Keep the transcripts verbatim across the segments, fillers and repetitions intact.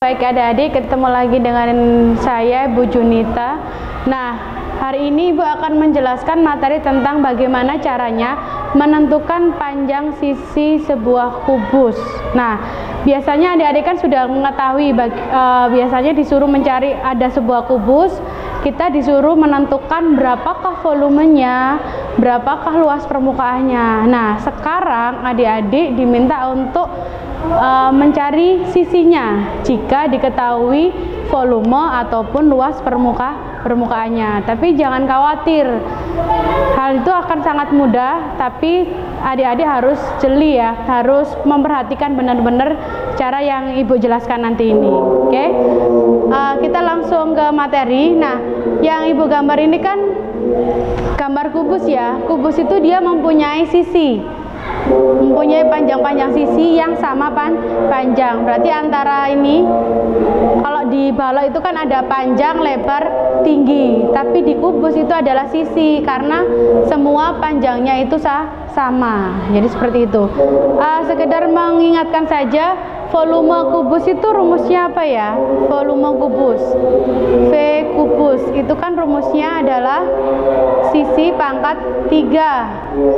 baik adik-adik, ketemu lagi dengan saya Ibu Junita. Nah, hari ini Ibu akan menjelaskan materi tentang bagaimana caranya menentukan panjang sisi sebuah kubus. Nah, biasanya adik-adik kan sudah mengetahui bagi, uh, biasanya disuruh mencari ada sebuah kubus, kita disuruh menentukan berapakah volumenya, berapakah luas permukaannya. Nah, sekarang adik-adik diminta untuk uh, mencari sisinya jika diketahui volume ataupun luas permuka permukaannya. Tapi jangan khawatir, hal itu akan sangat mudah, tapi adik-adik harus jeli ya, harus memperhatikan benar-benar cara yang Ibu jelaskan nanti ini. Oke, okay? uh, kita langsung ke materi. Nah, yang Ibu gambar ini kan gambar kubus ya. Kubus itu dia mempunyai sisi, mempunyai panjang-panjang sisi yang sama pan panjang. Berarti antara ini, kalau di balok itu kan ada panjang, lebar, tinggi, tapi di kubus itu adalah sisi, karena semua panjangnya itu sah sama. Jadi seperti itu. Uh, sekedar mengingatkan saja, volume kubus itu rumusnya apa ya? Volume kubus, V kubus, itu kan rumusnya adalah sisi pangkat tiga,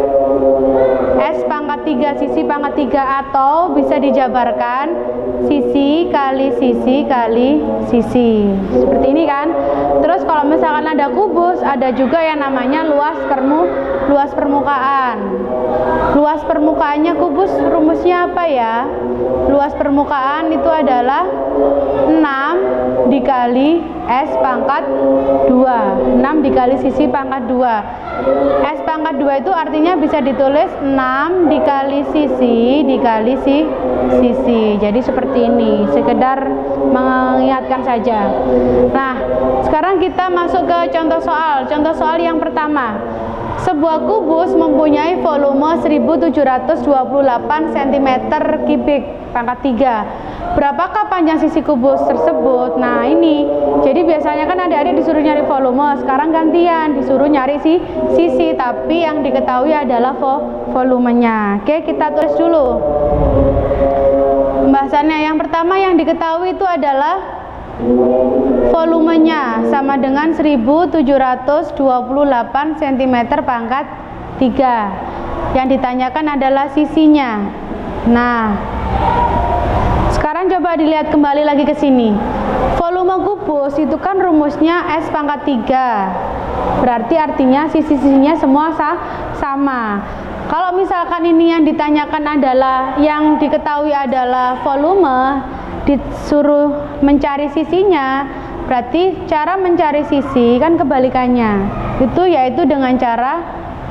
S pangkat tiga, sisi pangkat tiga, atau bisa dijabarkan sisi kali sisi kali sisi. Seperti ini kan. Terus kalau misalkan ada kubus, ada juga yang namanya luas permu luas permukaan. Luas permukaannya kubus rumusnya apa ya? Luas permukaan itu adalah enam dikali S pangkat dua, enam dikali sisi pangkat dua. S pangkat dua itu artinya bisa ditulis enam dikali sisi dikali si sisi. Jadi seperti ini, sekedar mengingatkan saja. Nah, sekarang kita masuk ke contoh soal. Contoh soal yang pertama. Sebuah kubus mempunyai volume seribu tujuh ratus dua puluh delapan sentimeter kubik pangkat tiga. Berapakah panjang sisi kubus tersebut? Nah, ini. Jadi biasanya kan adik-adik disuruh nyari volume, sekarang gantian disuruh nyari si sisi, tapi yang diketahui adalah vo volumenya. Oke, kita tulis dulu pembahasannya. Yang pertama yang diketahui itu adalah volumenya, sama dengan seribu tujuh ratus dua puluh delapan sentimeter pangkat tiga. Yang ditanyakan adalah sisinya. Nah, sekarang coba dilihat kembali lagi ke sini. Volume kubus itu kan rumusnya S pangkat tiga. Berarti artinya sisi-sisinya semua sah sama. Kalau misalkan ini yang ditanyakan adalah, yang diketahui adalah volume, disuruh mencari sisinya, berarti cara mencari sisi kan kebalikannya. Itu yaitu dengan cara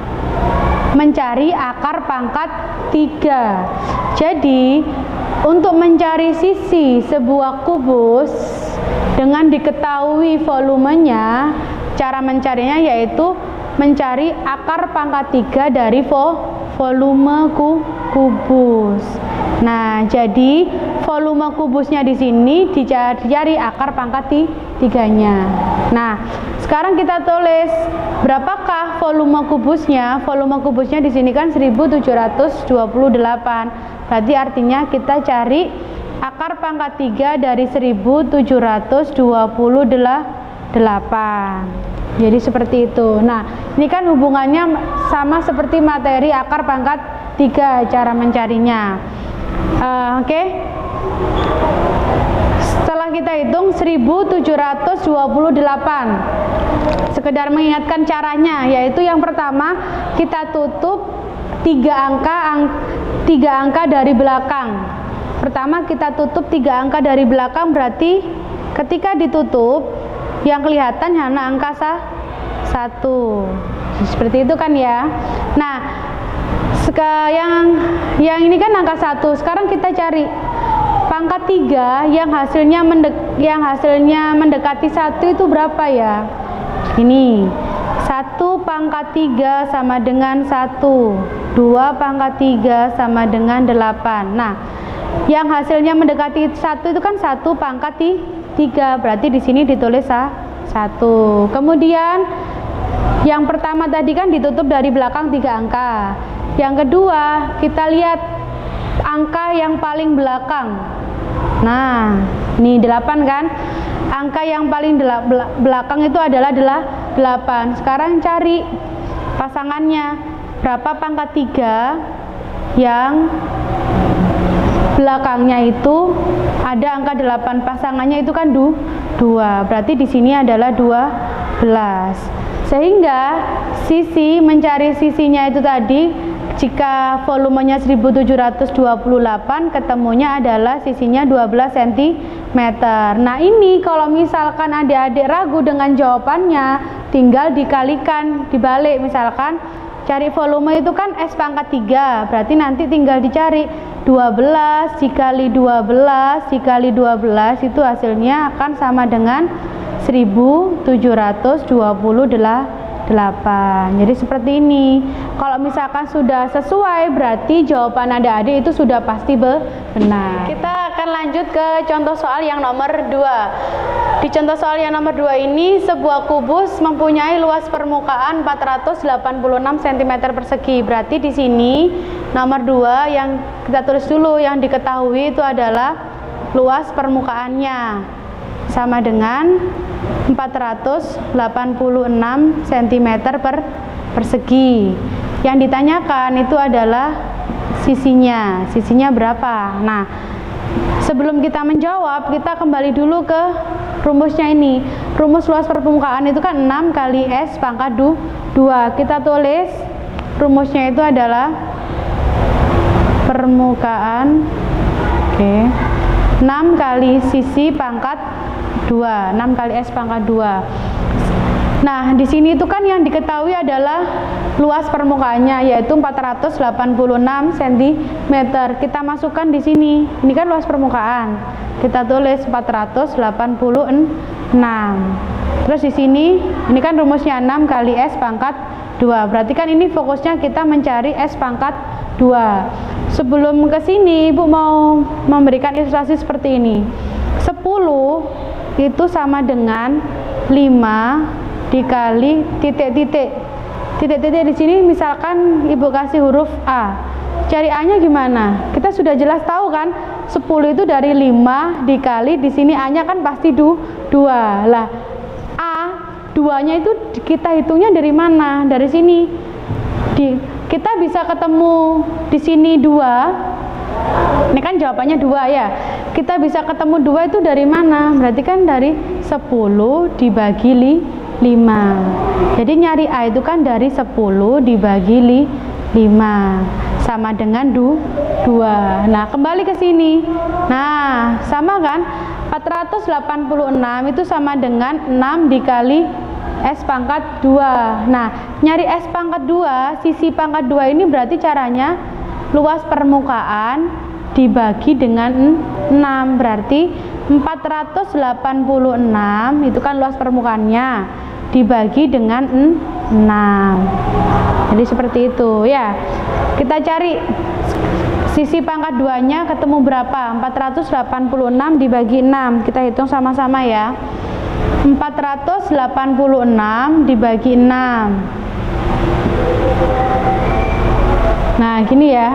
mencari akar pangkat tiga. Jadi untuk mencari sisi sebuah kubus dengan diketahui volumenya, cara mencarinya yaitu mencari akar pangkat tiga dari vo volume ku kubus. Nah, jadi volume kubusnya di sini dicari akar pangkat tiganya. Nah, sekarang kita tulis berapakah volume kubusnya. Volume kubusnya di sini kan seribu tujuh ratus dua puluh delapan. Berarti artinya kita cari akar pangkat tiga dari seribu tujuh ratus dua puluh delapan. Jadi seperti itu. Nah, ini kan hubungannya sama seperti materi akar pangkat tiga, cara mencarinya. Uh, Oke, okay. Setelah kita hitung seribu tujuh ratus dua puluh delapan, sekedar mengingatkan caranya, yaitu yang pertama kita tutup tiga angka ang, tiga angka dari belakang. Pertama kita tutup tiga angka dari belakang, berarti ketika ditutup yang kelihatan hanya angka sah, satu. Seperti itu kan ya. Nah, yang yang ini kan angka satu. Sekarang kita cari pangkat tiga yang hasilnya mendek, yang hasilnya mendekati satu itu berapa ya? Ini satu pangkat tiga sama dengan satu, dua pangkat tiga sama dengan delapan. Nah, yang hasilnya mendekati satu itu kan satu pangkat tiga, berarti di sini ditulis satu. Kemudian yang pertama tadi kan ditutup dari belakang tiga angka. Yang kedua, kita lihat angka yang paling belakang. Nah, ini delapan kan? Angka yang paling belakang itu adalah delapan. Sekarang cari pasangannya. Berapa pangkat tiga yang belakangnya itu ada angka delapan, pasangannya itu kan dua. Berarti di sini adalah dua belas. Sehingga sisi, mencari sisinya itu tadi, jika volumenya seribu tujuh ratus dua puluh delapan, ketemunya adalah sisinya dua belas sentimeter. Nah, ini kalau misalkan adik-adik ragu dengan jawabannya, tinggal dikalikan, dibalik. Misalkan cari volume itu kan S pangkat tiga, berarti nanti tinggal dicari dua belas dikali dua belas dikali dua belas, itu hasilnya akan sama dengan seribu tujuh ratus dua puluh delapan. Jadi seperti ini. Kalau misalkan sudah sesuai, berarti jawaban adik-adik itu sudah pasti benar. Kita akan lanjut ke contoh soal yang nomor dua. Di contoh soal yang nomor dua ini, sebuah kubus mempunyai luas permukaan empat ratus delapan puluh enam sentimeter persegi. Berarti di sini nomor dua yang kita tulis dulu, yang diketahui itu adalah luas permukaannya sama dengan empat ratus delapan puluh enam sentimeter per persegi. Yang ditanyakan itu adalah sisinya. Sisinya berapa? Nah, sebelum kita menjawab, kita kembali dulu ke rumusnya ini. Rumus luas permukaan itu kan enam kali S pangkat dua. Kita tulis rumusnya itu adalah permukaan, oke, enam kali sisi pangkat dua, enam kali S pangkat dua. Nah, di sini itu kan yang diketahui adalah luas permukaannya, yaitu empat ratus delapan puluh enam sentimeter. Kita masukkan di sini. Ini kan luas permukaan. Kita tulis empat ratus delapan puluh enam. Terus di sini, ini kan rumusnya enam kali S pangkat dua. Berarti kan ini fokusnya kita mencari S pangkat dua. Sebelum ke sini, Ibu mau memberikan ilustrasi seperti ini. sepuluh itu sama dengan lima dikali titik-titik. Titik-titik di sini misalkan Ibu kasih huruf A. Cari A-nya gimana? Kita sudah jelas tahu kan, sepuluh itu dari lima dikali di sini A-nya kan pasti dua. Lah, A dua-nya itu kita hitungnya dari mana? Dari sini. Di, kita bisa ketemu di sini dua. Ini kan jawabannya dua ya. Kita bisa ketemu dua itu dari mana? Berarti kan dari sepuluh dibagi lima. Jadi nyari A itu kan dari sepuluh dibagi lima sama dengan dua. Nah, kembali ke sini. Nah, sama kan? empat ratus delapan puluh enam itu sama dengan enam dikali S pangkat dua. Nah, nyari S pangkat dua, sisi pangkat dua ini berarti caranya luas permukaan dibagi dengan enam. Berarti empat ratus delapan puluh enam itu kan luas permukaannya dibagi dengan enam. Jadi seperti itu ya. Kita cari sisi pangkat dua nya ketemu berapa? empat ratus delapan puluh enam dibagi enam. Kita hitung sama-sama ya. empat ratus delapan puluh enam dibagi enam. Nah, gini ya.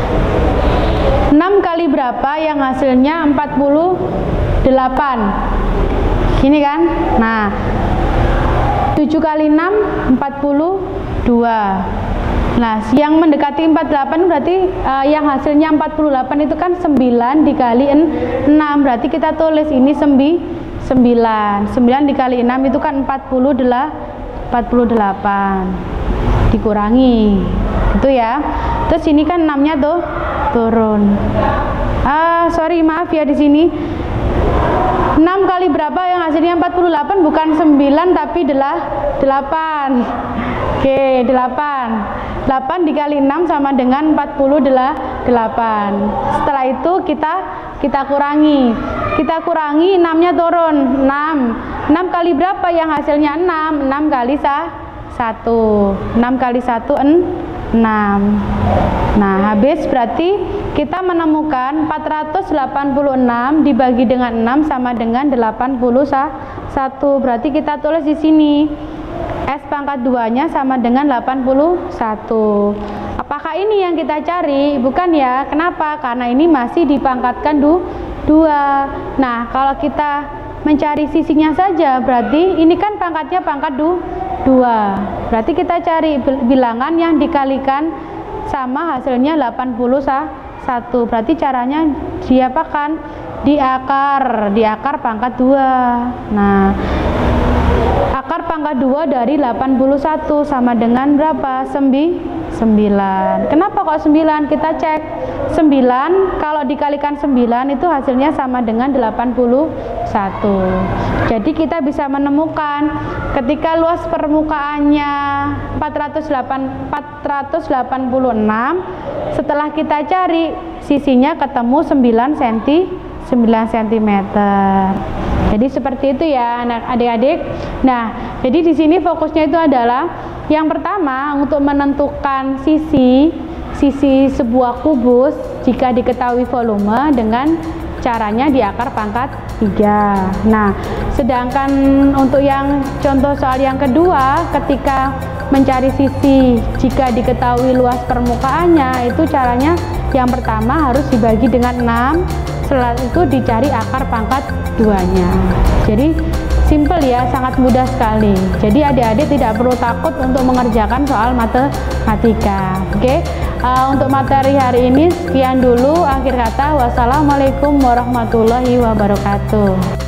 enam kali berapa yang hasilnya empat puluh delapan? Gini kan? Nah, tujuh kali enam, empat puluh dua. Nah, yang mendekati empat puluh delapan berarti uh, yang hasilnya empat puluh delapan itu kan sembilan dikali enam. Berarti kita tulis ini sembilan. sembilan dikali enam itu kan empat puluh delapan. Dikurangi. Itu ya. Terus ini kan enam-nya tuh turun. Ah, sorry, maaf ya di sini. enam kali berapa yang hasilnya empat puluh delapan? Bukan sembilan tapi delapan. Oke, delapan. delapan dikali enam sama dengan empat puluh delapan. Setelah itu kita kita kurangi. Kita kurangi, enam-nya turun. enam. enam kali berapa yang hasilnya enam? enam kali satu. enam kali satu enam. Nah, habis berarti kita menemukan empat ratus delapan puluh enam dibagi dengan enam sama dengan delapan puluh satu. Berarti kita tulis di sini S pangkat dua nya sama dengan delapan puluh satu. Apakah ini yang kita cari, bukan ya? Kenapa? Karena ini masih dipangkatkan du, dua. Nah, kalau kita mencari sisinya saja, berarti ini kan pangkatnya pangkat du, dua. Berarti kita cari bilangan yang dikalikan sama hasilnya delapan puluh satu. Berarti caranya diapakan? Diakar, diakar pangkat dua. Nah, akar pangkat dua dari delapan puluh satu sama dengan berapa? sembilan. Kenapa kok sembilan? Kita cek. sembilan kalau dikalikan sembilan itu hasilnya sama dengan delapan puluh satu. Jadi kita bisa menemukan ketika luas permukaannya empat ratus delapan puluh enam, setelah kita cari sisinya ketemu sembilan sentimeter. Jadi seperti itu ya adik-adik. Nah, jadi di sini fokusnya itu adalah yang pertama untuk menentukan sisi sisi sebuah kubus jika diketahui volume dengan caranya diakar pangkat tiga. Nah, sedangkan untuk yang contoh soal yang kedua, ketika mencari sisi jika diketahui luas permukaannya, itu caranya yang pertama harus dibagi dengan enam, setelah itu dicari akar pangkat duanya. Jadi simple ya, sangat mudah sekali. Jadi adik-adik tidak perlu takut untuk mengerjakan soal matematika. Oke, uh, untuk materi hari ini sekian dulu. Akhir kata, wassalamualaikum warahmatullahi wabarakatuh.